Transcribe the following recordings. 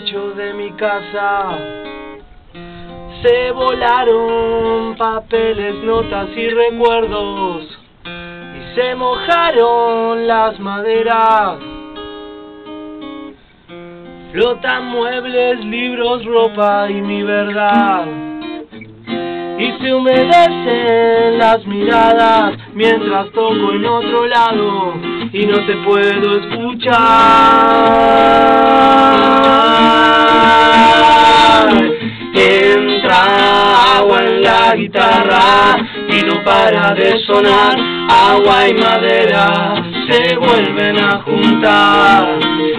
techo de mi casa. Se volaron papeles, notas y recuerdos, y se mojaron las maderas. Flotan muebles, libros, ropa y mi verdad. Y se humedecen las miradas mientras toco en otro lado y no te puedo escuchar. Entra agua en la guitarra y no para de sonar. Agua y madera se vuelven a juntar.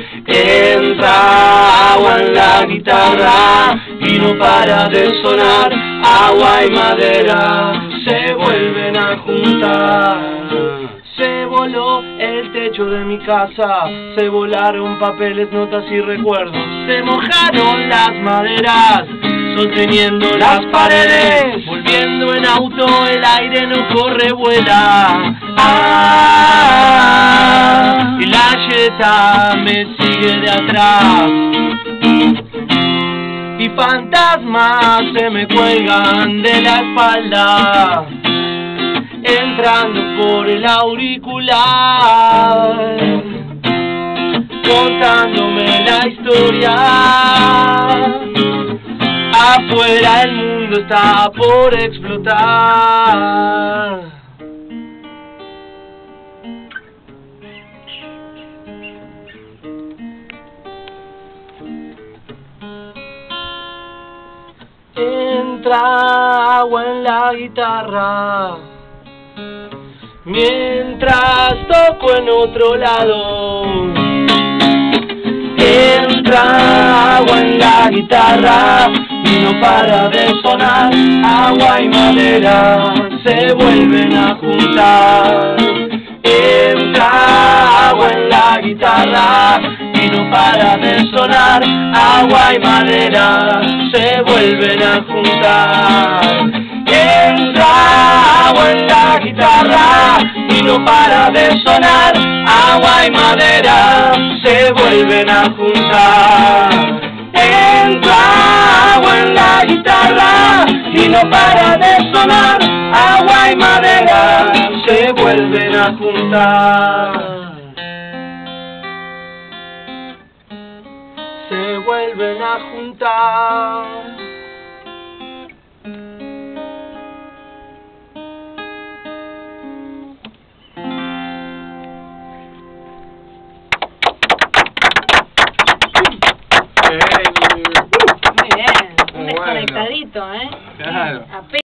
Entra agua en la guitarra y no para de sonar. Agua y madera se vuelven a juntar. Se voló el techo de mi casa, se volaron papeles, notas y recuerdos, se mojaron las maderas, sosteniendo las paredes, volviendo en auto, el aire no corre, vuela. Y la Jetta me sigue de atrás, y fantasmas se me cuelgan de la espalda, entrando por el auricular, contándome la historia. Afuera el mundo está por explotar. Entra agua en la guitarra mientras toco en otro lado. Entra agua en la guitarra y no para de sonar. Agua y madera se vuelven a juntar. Entra agua en la guitarra y no para de sonar. Agua y madera se vuelven a juntar. Entra agua en la guitarra y no para de sonar. Agua y madera se vuelven a juntar. Entra agua en la guitarra y no para de sonar. Agua y madera se vuelven a juntar. Se vuelven a juntar. Muy bien, un desconectadito, ¿eh? Claro.